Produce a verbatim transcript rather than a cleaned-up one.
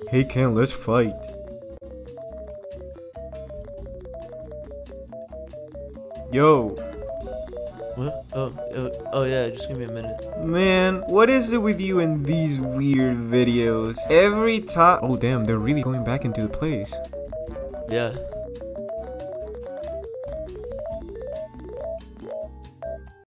Hey Ken, let's fight. Yo. What? Oh, oh, oh yeah, just give me a minute. Man, what is it with you and these weird videos? Every time— oh damn, they're really going back into the place. Yeah.